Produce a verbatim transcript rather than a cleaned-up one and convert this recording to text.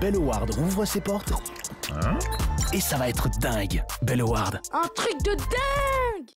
Belloward rouvre ses portes. Hein? Et ça va être dingue, Belloward. Un truc de dingue!